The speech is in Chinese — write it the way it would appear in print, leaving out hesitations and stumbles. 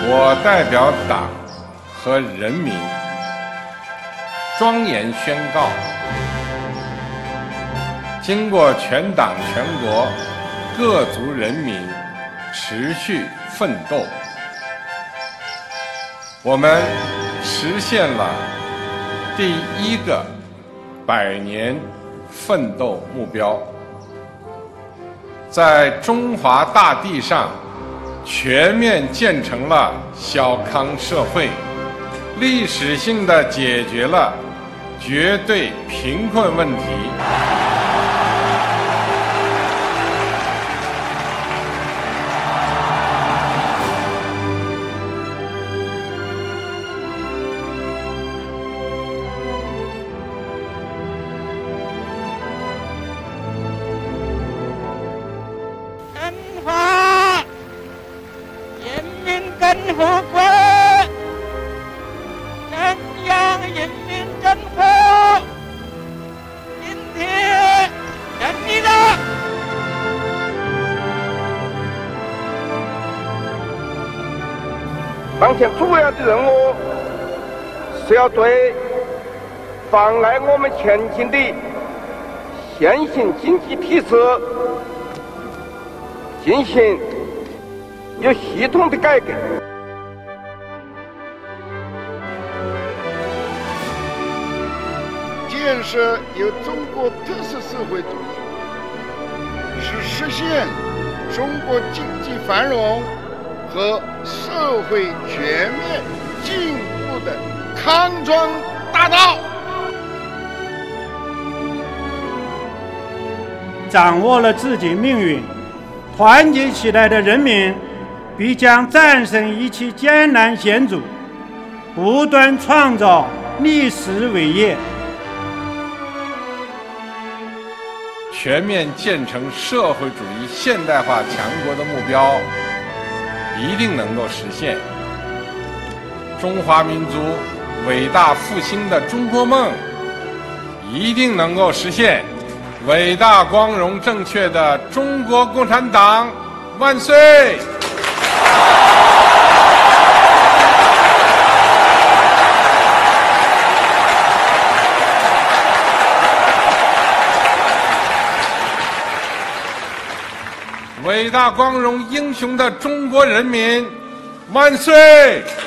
我代表党和人民庄严宣告，经过全党全国各族人民持续奋斗，我们实现了第一个100年奋斗目标，在中华大地上全面建成了小康社会，历史性地解决了绝对贫困问题。 跟和国，中央人民政府今天成立了。 当前主要的任务是要对妨碍我们前进的现行经济体制进行有系统的改革， 建设有中国特色社会主义，是实现中国经济繁荣和社会全面进步的康庄大道。 掌握了自己命运，团结起来的人民必将战胜一切艰难险阻，不断创造历史伟业。 全面建成社会主义现代化强国的目标一定能够实现，中华民族伟大复兴的中国梦一定能够实现，伟大光荣正确的中国共产党万岁！伟大光荣英雄的中国人民万岁！